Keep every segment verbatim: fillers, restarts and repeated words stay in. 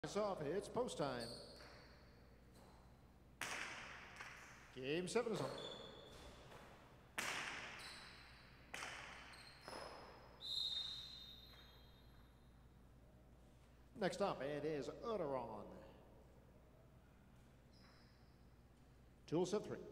It's off. It's post time. Game seven is on. Next up, it is Erderon. Tool set three.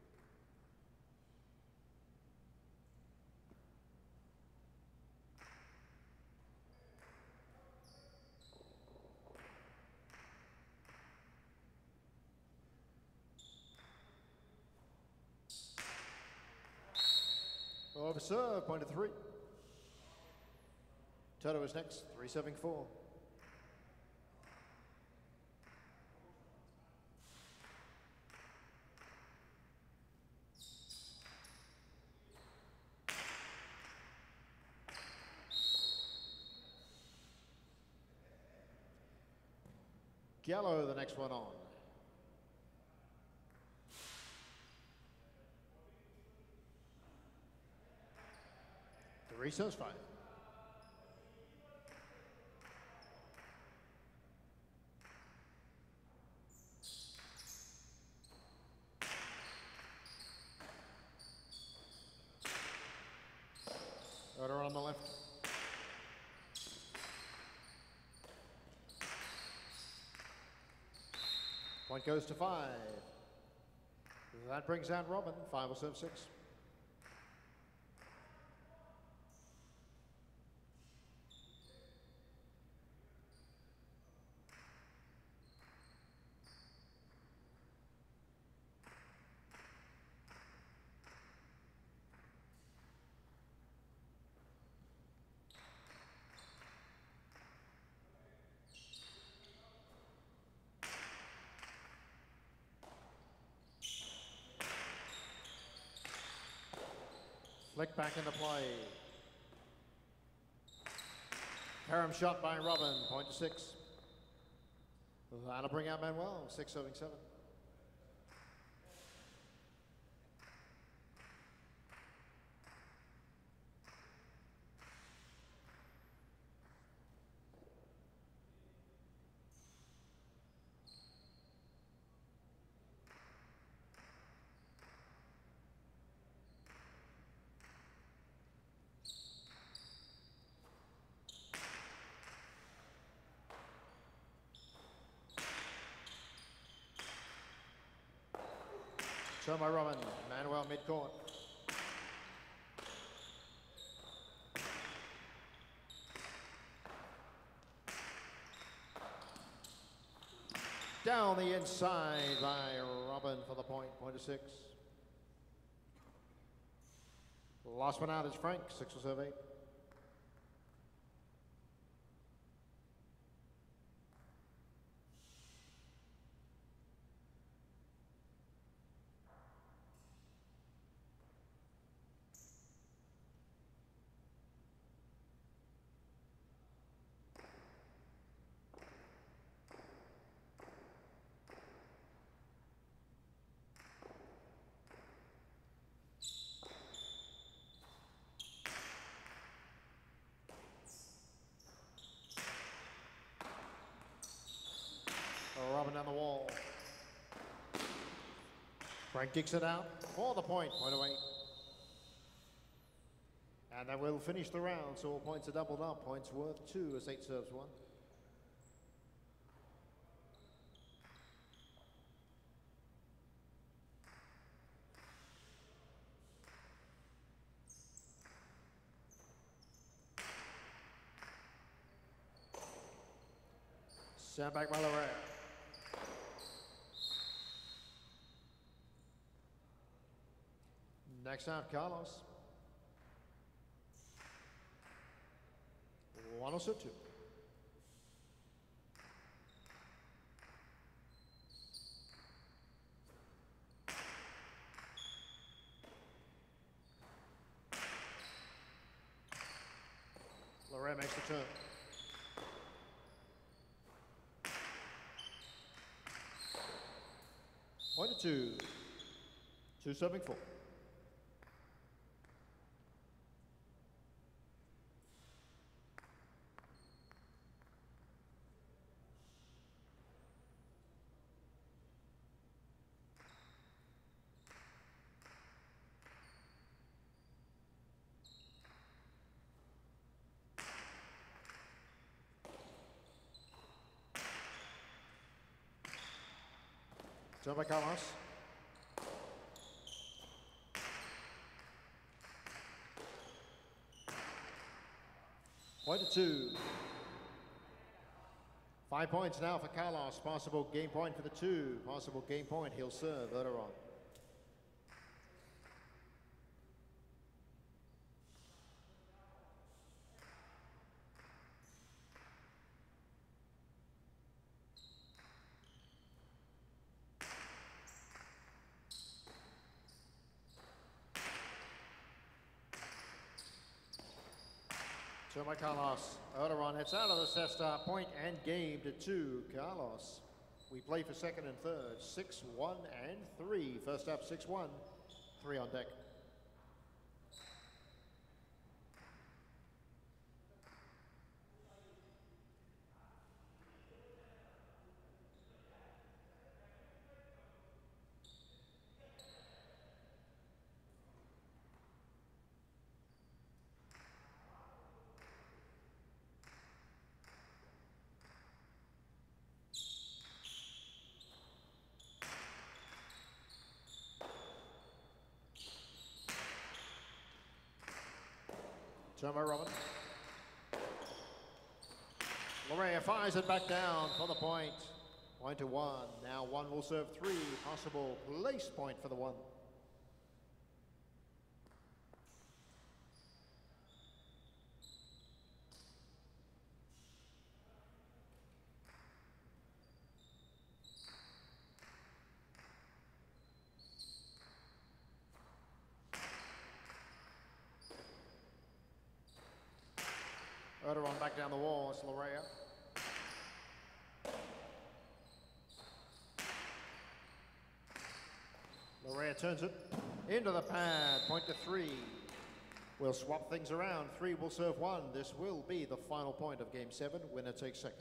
Over serve, point to three. Toto is next, three serving four. Gallo, the next one on. Three serves five. Order on the left. Point goes to five. That brings out Robin. Five will serve six. Flick back into play. Carom shot by Robin, point to six. That'll bring out Manuel, six serving seven. Show by Robin, Manuel mid-court. Down the inside by Robin for the point, point to six. Last one out is Frank, six will serve eight. Robin down the wall. Frank kicks it out for the point, point away. And that will finish the round, so all points are doubled up. Points worth two as eight serves one. Sent back by Lorraine. Next out, Carlos. one oh two. Lorraine makes the turn. Point to two. Two serving four. Turn by Carlos. Point to two. Five points now for Carlos. Possible game point for the two. Possible game point. He'll serve Erderon. So by Carlos, Erderon heads out of the set start point and game to two. Carlos, we play for second and third, six, one, and three. First up, six, one, three on deck. Turn by Robin. Lorea fires it back down for the point. Point to one. Now one will serve three. Possible place point for the one. Erderon back down the wall. It's Lorea. Lorea turns it into the pad. Point to three. We'll swap things around. Three will serve one. This will be the final point of game seven. Winner takes second.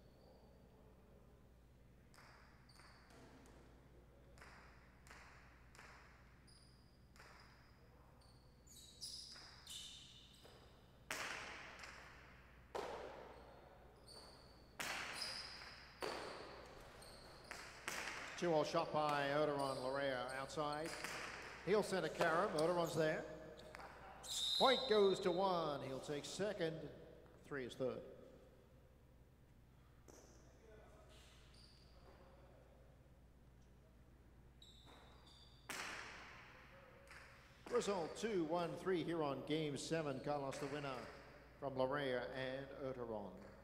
Two-all shot by Erderon. Lorea outside. He'll send a carom. Erderon's there. Point goes to one. He'll take second. Three is third. Result two, one, three here on game seven. Carlos the winner from Lorea and Erderon.